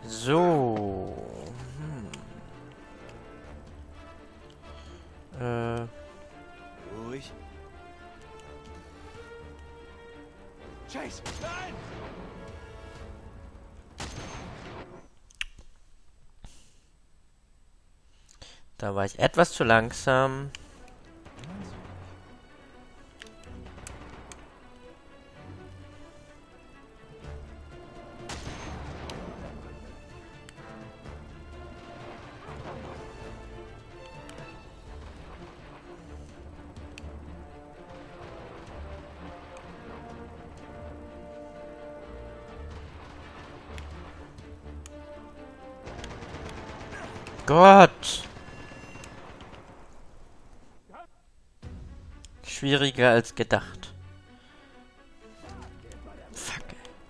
So. Ruhig. Chase, nein! Da war ich etwas zu langsam. Gott! Schwieriger als gedacht. Fuck.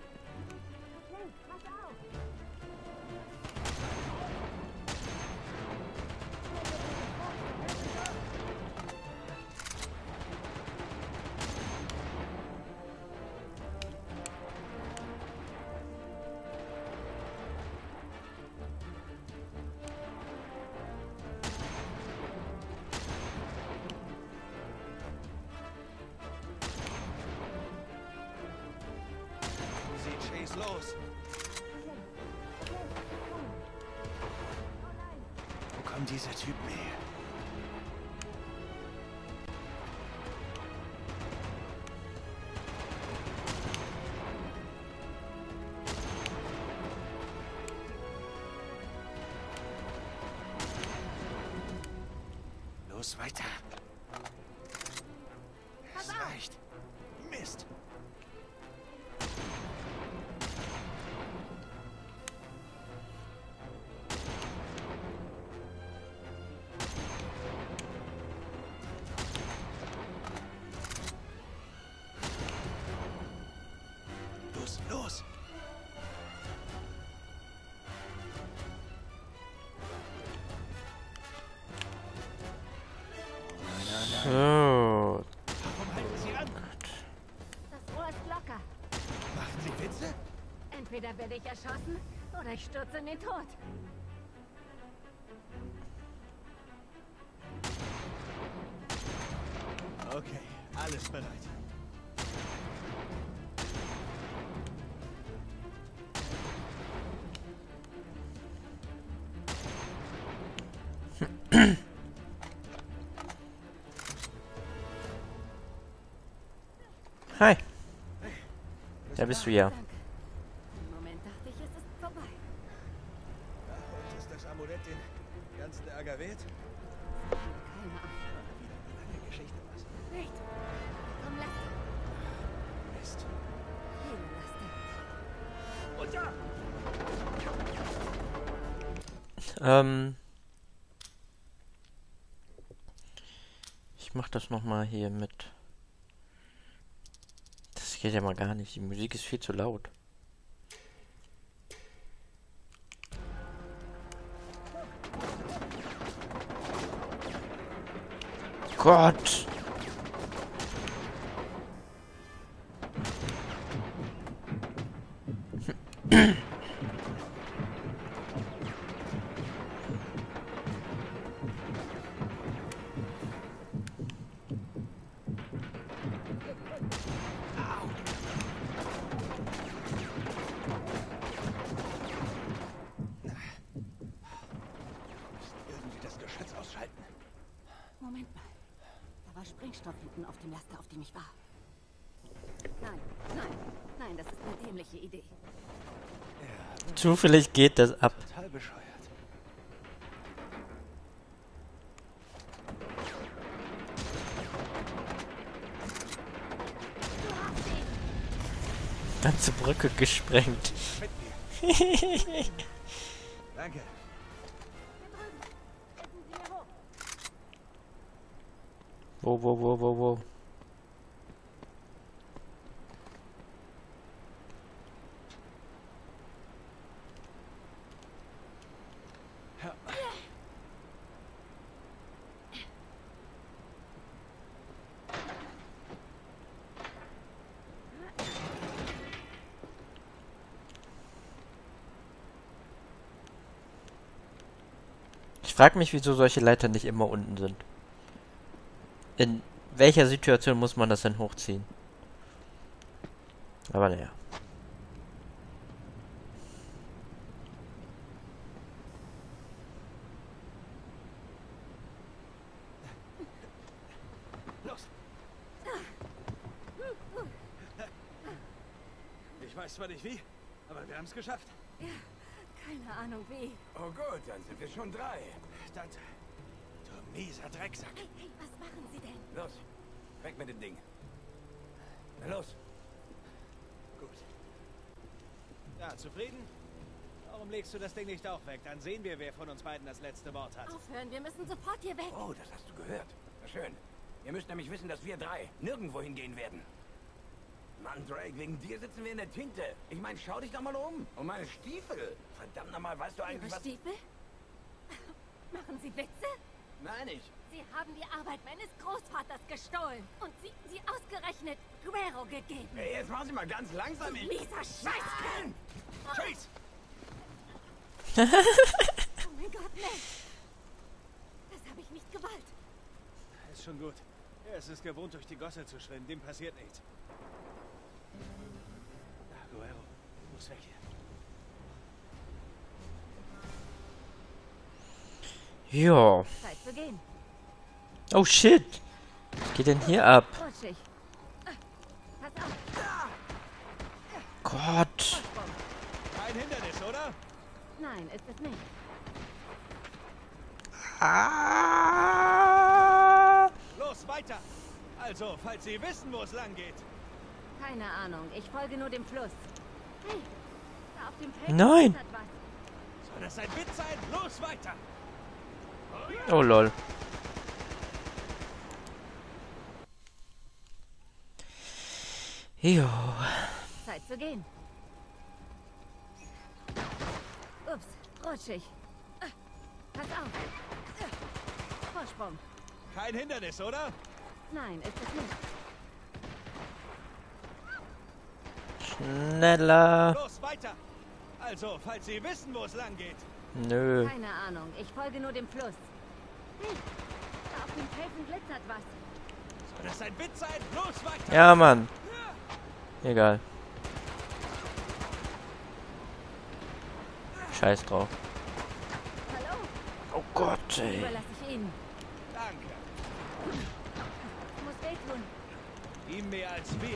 Chase, los! Wo kommen diese Typen her? Los, weiter! Es reicht! Mist! Los, los! So. Warum halten Sie an? Das Rohr ist locker. Machen Sie Witze? Entweder werde ich erschossen oder ich stürze in den Tod. Okay, alles bereit. Hi. Da bist du ja. Danke. Im Moment dachte ich, es ist vorbei. Und ist das Amulett den ganzen Ärger wert? Keine Ahnung. Wieder eine lange Geschichte, was? Nicht. Komm, lass Mist. Viele Laster. Ich mach das nochmal hier mit. Das geht ja mal gar nicht. Die Musik ist viel zu laut. Gott! Irgendwie das Geschütz ausschalten. Moment mal. Da war Sprengstoff hinten auf dem Laster, auf dem ich war. Nein, nein, nein, das ist eine dämliche Idee. Zufällig geht das ab. Total bescheuert. Ganze Brücke gesprengt. Mit mir. Danke. Wo? Ja. Ich frage mich, wieso solche Leiter nicht immer unten sind. In welcher Situation muss man das denn hochziehen? Aber naja. Los! Ich weiß zwar nicht wie, aber wir haben es geschafft. Ja, keine Ahnung wie. Oh gut, dann sind wir schon 3. Dante, du mieser Drecksack. Hey, hey, was machen Sie denn? Los, weg mit dem Ding. Na los. Gut. Ja, zufrieden? Warum legst du das Ding nicht auch weg? Dann sehen wir, wer von uns beiden das letzte Wort hat. Aufhören, wir müssen sofort hier weg. Oh, das hast du gehört. Na schön. Ihr müsst nämlich wissen, dass wir 3 nirgendwo hingehen werden. Mann, Drake, wegen dir sitzen wir in der Tinte. Ich meine, schau dich doch mal um. Und meine Stiefel. Verdammt nochmal, weißt du eigentlich Ihre was... Stiefel? Machen Sie Witze? Nein, ich. Sie haben die Arbeit meines Großvaters gestohlen und sie ausgerechnet Guerrero gegeben. Ey, jetzt machen Sie mal ganz langsam. Mieser Scheißkerl! Chase! Oh mein Gott, nein! Das habe ich nicht gewollt. Ist schon gut. Er ist es gewohnt, durch die Gosse zu schwimmen. Dem passiert nichts. Guerrero, du musst weg hier. Ja. Zeit zu gehen. Oh shit. Was geht denn hier ab? Rutschig. Pass auf. Gott. Kein Hindernis, oder? Nein, ist es nicht. Ah. Los, weiter! Also, falls Sie wissen, wo es lang geht. Keine Ahnung, ich folge nur dem Fluss. Hey, da auf dem Feld Nein. glitzert was. Soll das ein Witz sein? Los, weiter! Oh lol. Jo. Zeit zu gehen. Ups, rutschig. Pass auf. Vorsprung. Kein Hindernis, oder? Nein, ist es nicht. Schneller. Los, weiter! Also, falls Sie wissen, wo es lang geht. Nö. Keine Ahnung, ich folge nur dem Fluss. Hey, da auf dem Felsen glitzert was. Soll das ein Witz sein? Los, weiter! Ja, Mann. Egal. Scheiß drauf. Hallo? Oh Gott, ey. Überlasse ich Ihnen. Danke. Ich muss wehtun. Ihm mehr als wir.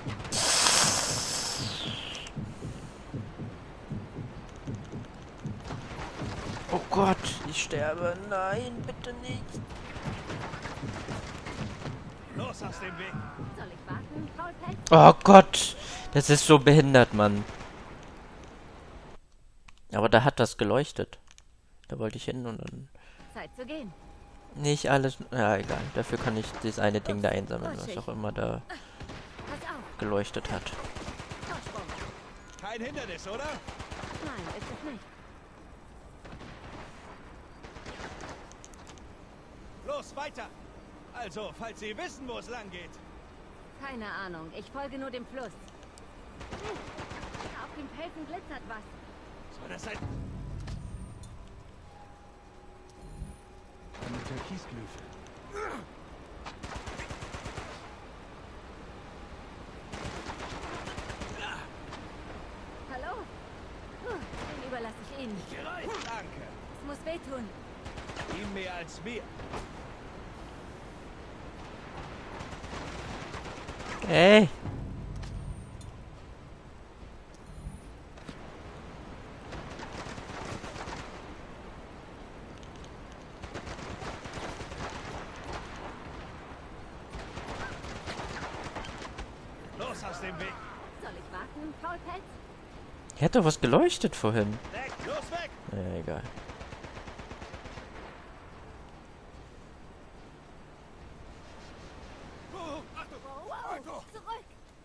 Oh Gott, ich sterbe. Nein, bitte nicht. Los aus dem Weg. Soll ich warten, Faulpelz? Oh Gott, das ist so behindert, Mann. Aber da hat das geleuchtet. Da wollte ich hin und dann... Zeit zu gehen. Nicht alles... Ja, egal. Dafür kann ich das eine Ding da einsammeln, was auch immer da Pass auf, geleuchtet hat. Vorsprung. Kein Hindernis, oder? Nein, ist es nicht. Los, weiter! Also, falls Sie wissen, wo es lang geht. Keine Ahnung, ich folge nur dem Fluss. Hey, da auf dem Felsen glitzert was. Soll das ein... Eine Türkisglyphe. Hallo? Den überlasse ich Ihnen. Danke. Es muss wehtun. Ihm mehr als wir. Ey. Los aus dem Weg. Soll ich warten, Faulpelz? Hier hat doch was geleuchtet vorhin. Weg, los, weg! Ja, egal. Oh, Achtung! Wow, wow, zurück!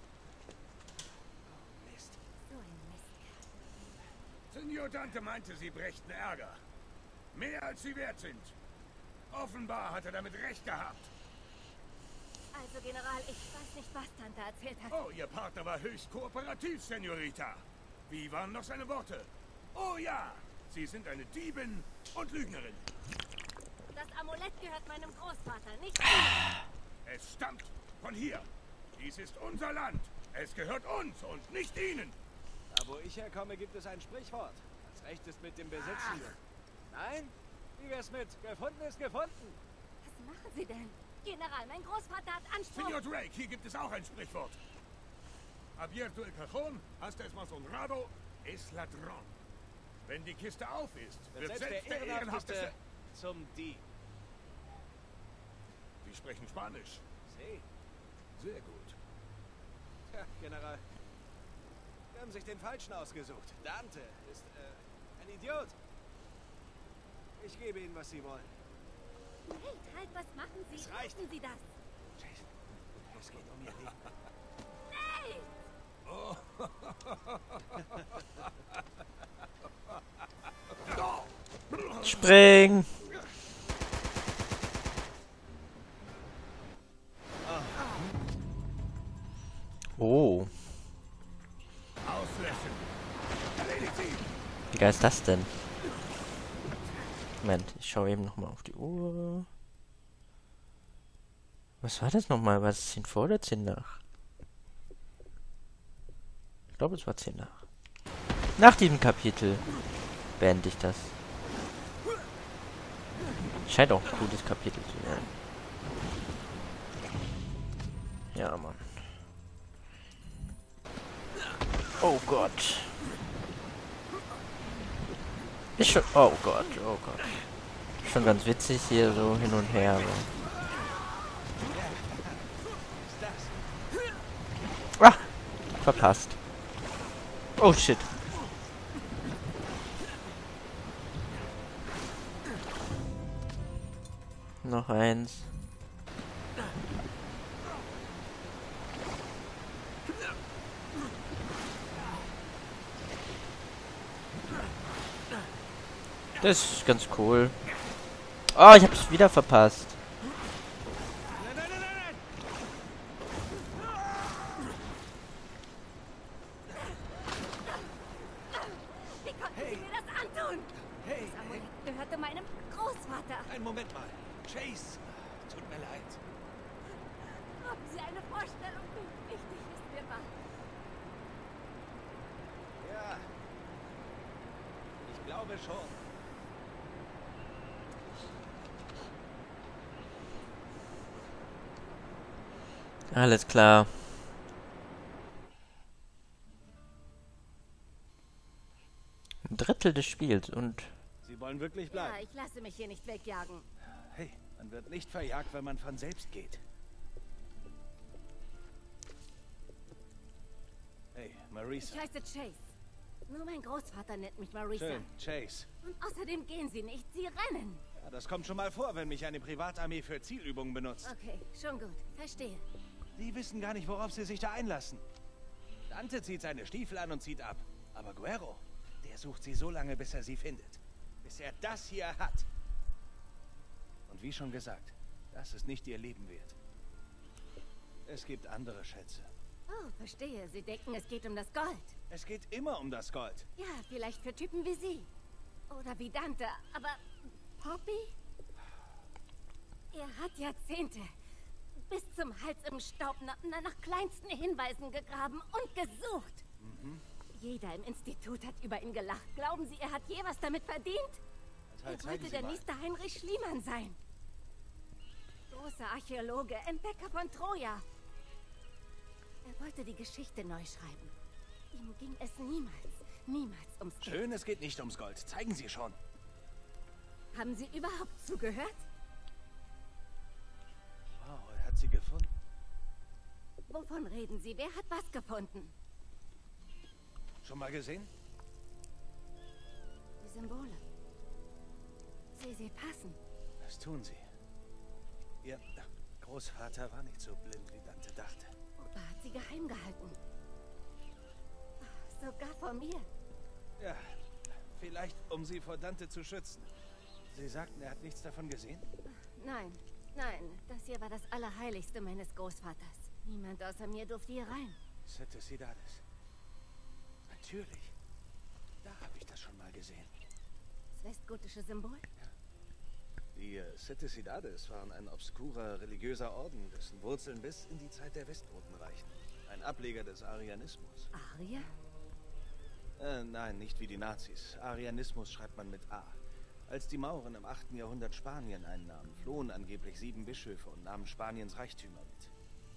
Mist. So ein Mist. Senor Dante meinte, Sie brächten Ärger. Mehr als Sie wert sind. Offenbar hat er damit recht gehabt. Also, General, ich weiß nicht, was Tante erzählt hat. Oh, Ihr Partner war höchst kooperativ, Senorita. Wie waren noch seine Worte? Oh ja, Sie sind eine Diebin und Lügnerin. Das Amulett gehört meinem Großvater, nicht mir. Es stammt von hier. Dies ist unser Land. Es gehört uns und nicht Ihnen. Da wo ich herkomme, gibt es ein Sprichwort. Das Recht ist mit dem Besitzenden. Nein? Wie wär's mit gefunden ist gefunden? Was machen Sie denn? General, mein Großvater hat Anspruch. Senor Drake, hier gibt es auch ein Sprichwort. Abierto el cajón, hasta es más honrado, es ladrón. Wenn die Kiste auf ist, wird selbst der Ehrenhafteste zum Dieb. Sie sprechen Spanisch. See. Sehr gut. Tja, General. Sie haben sich den Falschen ausgesucht. Dante ist, ein Idiot. Ich gebe Ihnen, was Sie wollen. Hey, halt, was machen Sie? Es reicht. Lassen Sie das. Jason, es geht um Ihr Leben. Hey! Spring! Oh. Auslöschen. Erledigt sie. Wie geil ist das denn? Moment, ich schaue eben nochmal auf die Uhr. Was war das nochmal? War es 10 vor oder 10 nach? Ich glaube, es war 10 nach. Nach diesem Kapitel beende ich das. Scheint auch ein cooles Kapitel zu werden. Ja, Mann. Oh Gott. Ist schon... Oh Gott, oh Gott. Schon ganz witzig hier so hin und her. So. Ah! Verpasst. Oh shit. Noch eins. Das ist ganz cool. Oh, ich hab's wieder verpasst. Nein, nein, nein, nein, nein! Wie konnten Sie mir das antun? Hey, Das Amulett gehörte meinem Großvater. einen Moment mal. Chase, tut mir leid. Haben Sie eine Vorstellung, wie wichtig es mir war? Ja. Ich glaube schon. Alles klar. Ein Drittel des Spiels und... Sie wollen wirklich Ja, bleiben. ich lasse mich hier nicht wegjagen. Hey, man wird nicht verjagt, wenn man von selbst geht. Hey, Ich Marisa. heiße Chase. Nur mein Großvater nennt mich Marisa. Schön, Chase. Und außerdem gehen Sie nicht, Sie rennen. Ja, das kommt schon mal vor, wenn mich eine Privatarmee für Zielübungen benutzt. Okay, schon gut. Verstehe. Die wissen gar nicht, worauf sie sich da einlassen. Dante zieht seine Stiefel an und zieht ab. Aber Guerrero, der sucht sie so lange, bis er sie findet. Bis er das hier hat. Und wie schon gesagt, das ist nicht ihr Leben wert. Es gibt andere Schätze. Oh, verstehe. Sie denken, es geht um das Gold. Es geht immer um das Gold. Ja, vielleicht für Typen wie Sie. Oder wie Dante. Aber Poppy? Er hat Jahrzehnte bis zum Hals im Staub nach kleinsten Hinweisen gegraben und gesucht. Jeder im Institut hat über ihn gelacht. Glauben Sie, er hat je was damit verdient? Er wollte der nächste Heinrich Schliemann sein. Großer Archäologe, Entdecker von Troja. Er wollte die Geschichte neu schreiben. Ihm ging es niemals ums Geld. Schön, es geht nicht ums Gold. Zeigen Sie schon. Haben Sie überhaupt zugehört? Wow, er hat sie gefunden. Wovon reden Sie? Wer hat was gefunden? Schon mal gesehen? Die Symbole. Sie passen. Das tun sie. Ihr Großvater war nicht so blind, wie Dante dachte. Opa hat sie geheim gehalten. Sogar vor mir. Ja, vielleicht um sie vor Dante zu schützen. Sie sagten, er hat nichts davon gesehen? Nein, das hier war das Allerheiligste meines Großvaters. Niemand außer mir durfte hier rein. Sette Cidades. Natürlich. Da habe ich das schon mal gesehen. westgotische Symbol? Die Setessidades waren ein obskurer religiöser Orden, dessen Wurzeln bis in die Zeit der Westgoten reichen. Ein Ableger des Arianismus. Arier? Nein, nicht wie die Nazis. Arianismus schreibt man mit A. Als die Mauren im 8. Jahrhundert Spanien einnahmen, flohen angeblich 7 Bischöfe und nahmen Spaniens Reichtümer mit.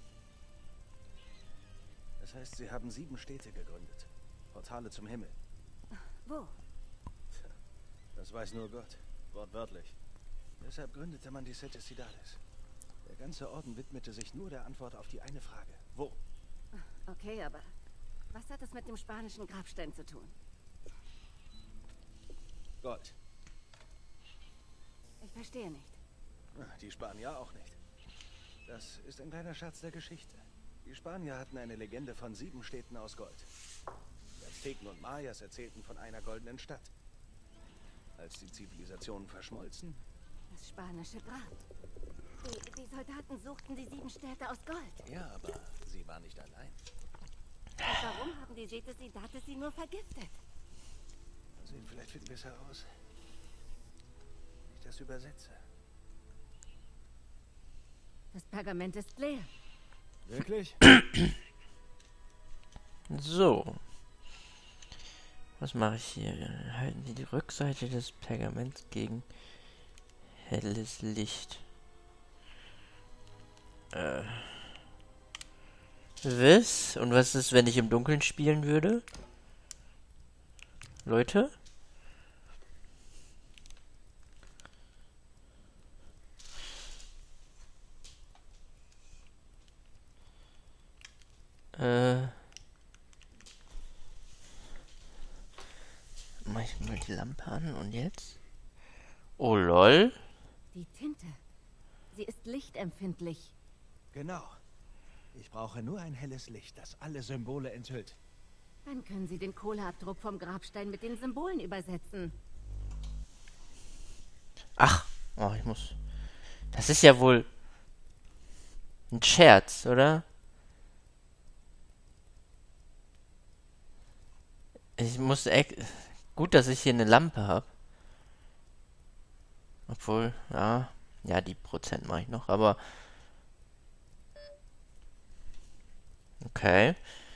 Das heißt, sie haben 7 Städte gegründet. Portale zum Himmel. Wo? Tja, das weiß nur Gott. Wortwörtlich. Deshalb gründete man die Setessidades. Der ganze Orden widmete sich nur der Antwort auf die eine Frage. Wo? Okay, aber was hat das mit dem spanischen Grabstein zu tun? Gold. Ich verstehe nicht. Die Spanier auch nicht. Das ist ein kleiner Schatz der Geschichte. Die Spanier hatten eine Legende von 7 Städten aus Gold. Die Azteken und Mayas erzählten von einer goldenen Stadt. Als die Zivilisationen verschmolzen... Das spanische Grab. Die Soldaten suchten die 7 Städte aus Gold. Ja, aber sie waren nicht allein. Und warum haben die Setessidades sie nur vergiftet? Mal sehen, vielleicht finden wir es heraus. Ich das übersetze. Das Pergament ist leer. Wirklich? So. Was mache ich hier? Halten Sie die Rückseite des Pergaments gegen helles Licht. Was? Und was ist, wenn ich im Dunkeln spielen würde? Leute? Mach ich mal die Lampe an und jetzt? Oh lol. Die Tinte. Sie ist lichtempfindlich. Genau. Ich brauche nur ein helles Licht, das alle Symbole enthüllt. Dann können Sie den Kohleabdruck vom Grabstein mit den Symbolen übersetzen. Ach, oh, ich muss. Das ist ja wohl ein Scherz, oder? Ich muss echt. Gut, dass ich hier eine Lampe habe. Obwohl, ja. Ja, die Prozent mache ich noch, aber. Okay.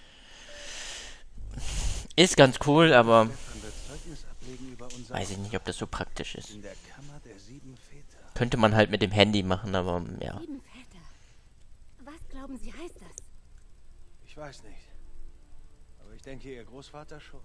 Ist ganz cool, aber. Weiß ich nicht, ob das so praktisch ist. In der Kammer der 7 Väter. Könnte man halt mit dem Handy machen, aber ja. 7 Väter. Was glauben Sie, heißt das? Ich weiß nicht. Aber ich denke, Ihr Großvater schon.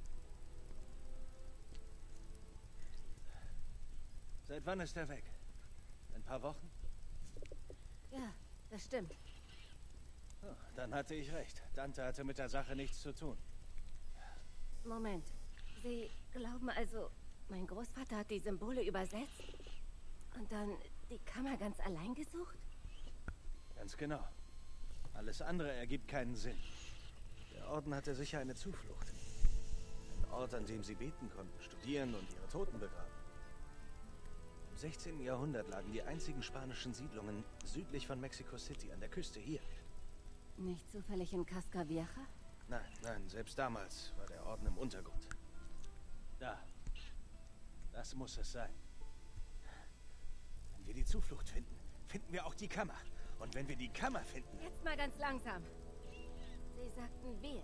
Seit wann ist er weg? Ein paar Wochen? Ja, das stimmt. Oh, dann hatte ich recht. Dante hatte mit der Sache nichts zu tun. Moment. Sie glauben also, mein Großvater hat die Symbole übersetzt? Und dann die Kammer ganz allein gesucht? Ganz genau. Alles andere ergibt keinen Sinn. Der Orden hatte sicher eine Zuflucht. Ein Ort, an dem sie beten konnten, studieren und ihre Toten begraben. Im 16. Jahrhundert lagen die einzigen spanischen Siedlungen südlich von Mexico City, an der Küste hier. Nicht zufällig in Cascavieja? Nein, nein, selbst damals war der Orden im Untergrund. Da. Das muss es sein. Wenn wir die Zuflucht finden, finden wir auch die Kammer. Und wenn wir die Kammer finden... Jetzt mal ganz langsam. Sie sagten wir.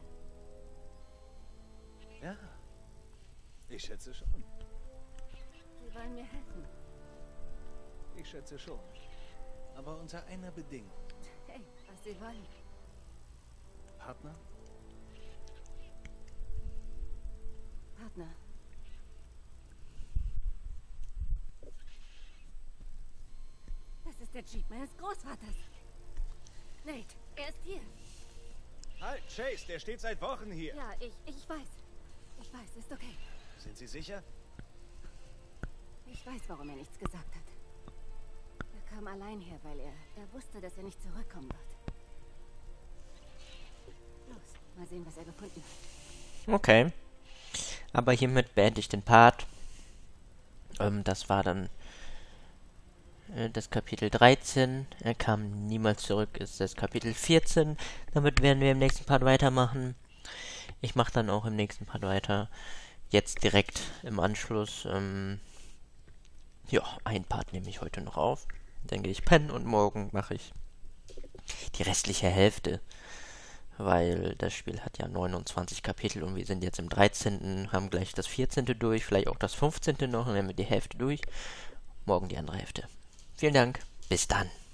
Ja, ich schätze schon. Sie wollen mir helfen. Ich schätze schon. Aber unter einer Bedingung. Hey, was Sie wollen. Partner? Partner. Das ist der Jeep meines Großvaters. Nate, er ist hier. Halt, Chase, der steht seit Wochen hier. Ja, ich weiß. Ich weiß, ist okay. Sind Sie sicher? Ich weiß, warum er nichts gesagt hat. Er kam allein her, weil er wusste, dass er nicht zurückkommen wird. Los, mal sehen, was er gefunden hat. Okay. Aber hiermit beende ich den Part. Das war dann das Kapitel 13. Er kam niemals zurück, ist das Kapitel 14. Damit werden wir im nächsten Part weitermachen. Ich mache dann auch im nächsten Part weiter. jetzt direkt im Anschluss, ja, ein Part nehme ich heute noch auf. Dann gehe ich pennen und morgen mache ich die restliche Hälfte. Weil das Spiel hat ja 29 Kapitel und wir sind jetzt im 13., haben gleich das 14. durch, vielleicht auch das 15. noch und dann haben wir die Hälfte durch. Morgen die andere Hälfte. Vielen Dank, bis dann.